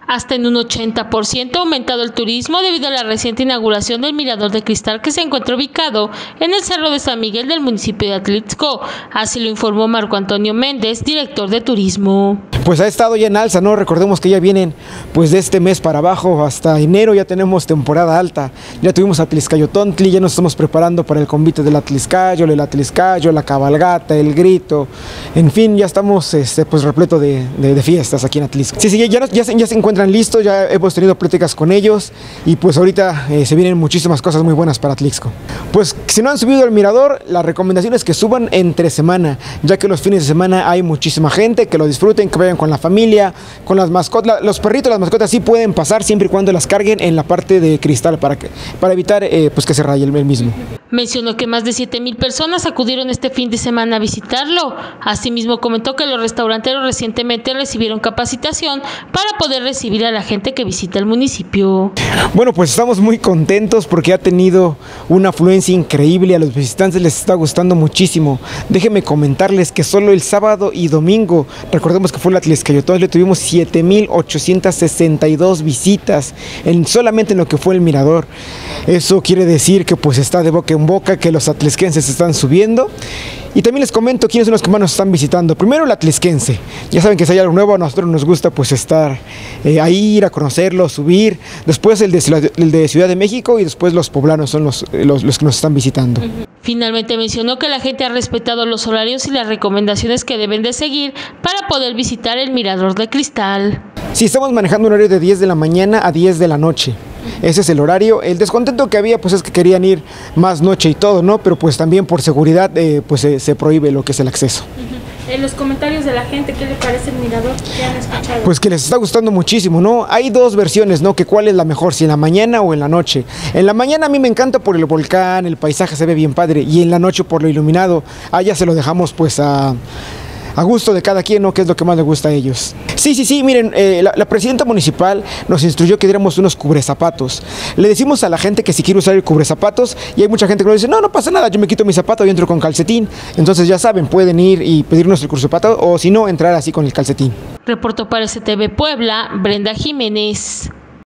Hasta en un 80% ha aumentado el turismo debido a la reciente inauguración del Mirador de Cristal que se encuentra ubicado en el Cerro de San Miguel del municipio de Atlixco. Así lo informó Marco Antonio Méndez, director de turismo. Pues ha estado ya en alza, ¿no? Recordemos que ya vienen pues de este mes para abajo, hasta enero ya tenemos temporada alta. Ya tuvimos Atlixcayotontli, ya nos estamos preparando para el convite del Atlixcayo, la cabalgata, el grito. En fin, ya estamos pues repleto de fiestas aquí en Atlixco. Sí, ya se encuentran listos, ya hemos tenido pláticas con ellos y pues ahorita se vienen muchísimas cosas muy buenas para Atlixco. Pues si no han subido al mirador, la recomendación es que suban entre semana, ya que los fines de semana hay muchísima gente, que lo disfruten, que vayan con la familia, con las mascotas. Los perritos, las mascotas sí pueden pasar siempre y cuando las carguen en la parte de cristal para evitar pues que se raye el mismo. Mencionó que más de 7,000 personas acudieron este fin de semana a visitarlo. Asimismo comentó que los restauranteros recientemente recibieron capacitación para poder recibir a la gente que visita el municipio. Bueno, pues estamos muy contentos porque ha tenido una afluencia increíble, a los visitantes les está gustando muchísimo. Déjenme comentarles que solo el sábado y domingo, recordemos que fue la Atlixcayotontli, tuvimos 7,862 visitas solamente en lo que fue el mirador. Eso quiere decir que pues está de boca en boca, que los atlixquenses están subiendo. Y también les comento quiénes son los que más nos están visitando. Primero el atlixquense. Ya saben que si hay algo nuevo, a nosotros nos gusta pues estar ahí, ir a conocerlo, subir. Después el de Ciudad de México y después los poblanos son los que nos están visitando. Finalmente mencionó que la gente ha respetado los horarios y las recomendaciones que deben de seguir para poder visitar el Mirador de Cristal. Sí, estamos manejando un horario de 10 de la mañana a 10 de la noche. Ese es el horario. El descontento que había pues es que querían ir más noche y todo, ¿no? Pero pues también por seguridad pues se prohíbe lo que es el acceso. En los comentarios de la gente, ¿qué le parece el mirador? ¿Qué han escuchado? Pues que les está gustando muchísimo, ¿no? Hay dos versiones, ¿no? Que cuál es la mejor, si en la mañana o en la noche. En la mañana a mí me encanta por el volcán, el paisaje se ve bien padre, y en la noche por lo iluminado. Allá se lo dejamos pues a gusto de cada quien, ¿no? Que es lo que más le gusta a ellos. Sí, miren, la presidenta municipal nos instruyó que diéramos unos cubrezapatos. Le decimos a la gente que si quiere usar el cubrezapatos, y hay mucha gente que nos dice, no pasa nada, yo me quito mi zapato y entro con calcetín. Entonces ya saben, pueden ir y pedirnos el cubrezapato, o si no, entrar así con el calcetín. Reportó para STV Puebla, Brenda Jiménez.